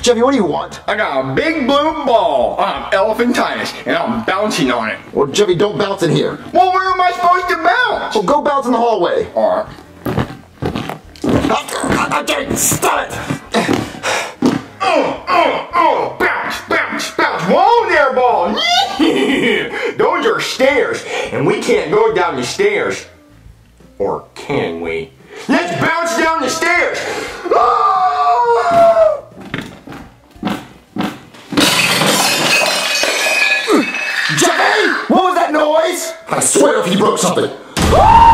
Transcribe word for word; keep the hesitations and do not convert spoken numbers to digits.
Jeffy, what do you want? I got a big blue ball. I'm elephantitis, and I'm bouncing on it. Well, Jeffy, don't bounce in here. Well, where am I supposed to bounce? Well, go bounce in the hallway. Alright. Okay, stop it! Oh, oh, oh, bounce, bounce, bounce. Whoa there, ball. Those are stairs, and we can't go down the stairs. Or can we? Let's bounce down the stairs. Oh! Jeffy! What was that noise? I swear if he broke something.